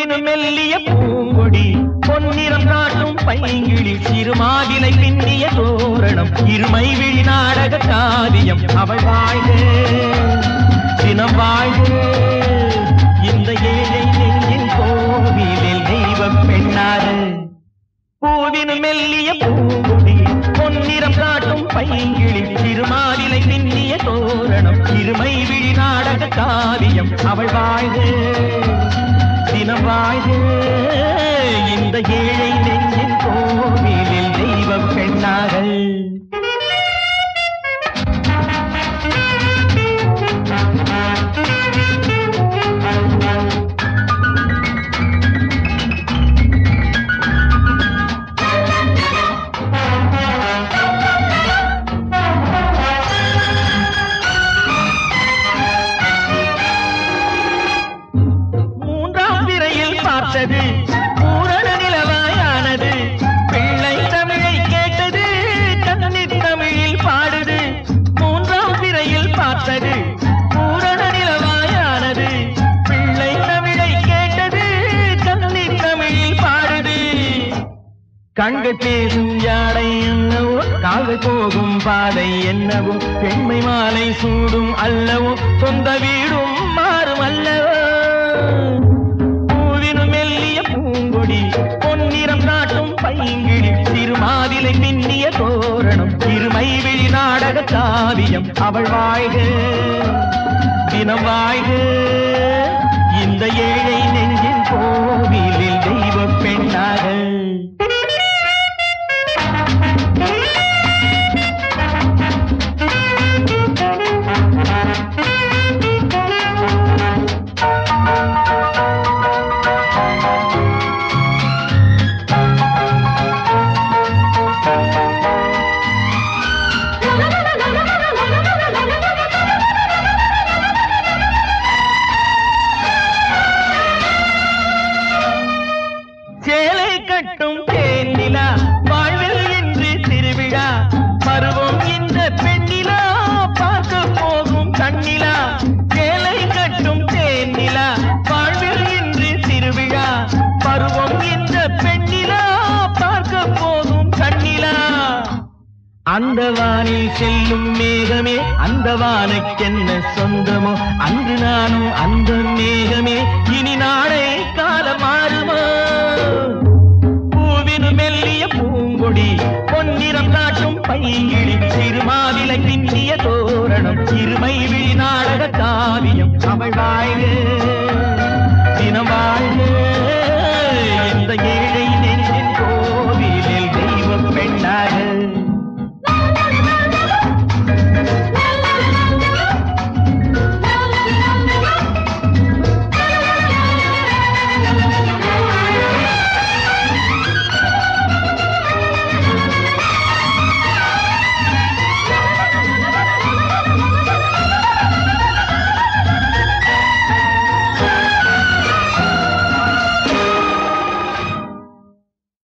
பூவினு மெல்லிய பூங்கொடி பொன்னிறம் காட்டும் பைங்கிளி சிறுமாதிலை பின்னிய தோரணம் இருமை விழி நாடக காவியம் அவள் வாழ்க தினம் வாழ்க இந்த ஏழை நெஞ்சின் கோவிலில் தெய்வ பெண்ணாக பூவினு மெல்லிய பூங்குடி பொன்னிறம் காட்டும் பைங்கிளி திருமாலிலை பின்னிய தோரணம் இருமை விழி நாடக காவியம் அவள் வாழ்க தினம் வாழ்க இந்த ஏழை நெஞ்சின் கோவிலில் தெய்வ பெண்ணாக பூரண நிலவாயானது பிள்ளை தமிழை கேட்டது கண்ணீர் தமிழில் பாடுது மூன்றாம் திரையில் பார்த்தது பூரண நிலவாயானது பிள்ளை தமிழை கேட்டது கண்ணீர் தமிழில் பாடுது கண்கள் பேசும் யாடை என்னவோ கால்கள் போகும் பாதை என்னவோ பெண்மை மாலை சூடும் அல்லவோ சொந்த வீடும் மாறும் அல்லவோ பூங்கொடி பொன்னிறம் காட்டும் பைங்கிழி திருமாதிலை பின்னிய தோரணம் இருமை விழி நாடக காவியம் அவள் வாழ்க தினம் வாழ்க இந்த ஏழை நெஞ்சின் கோவிலில் தெய்வ பெண்ணாக கட்டும் தேனிலா வாழ்வில் இன்று திருவிழா பருவம் இந்த பெண்ணிலா பார்க்க போகும் கண்ணிலா சேலை கட்டும் தேனிலா வாழ்வில் இன்று திருவிழா பருவம் இந்த பெண்ணிலா பார்க்க போகும் கண்ணிலா அந்த வானில் செல்லும் மேகமே அந்த வானுக்கென்ன சொந்தமோ அன்று நானும் அந்த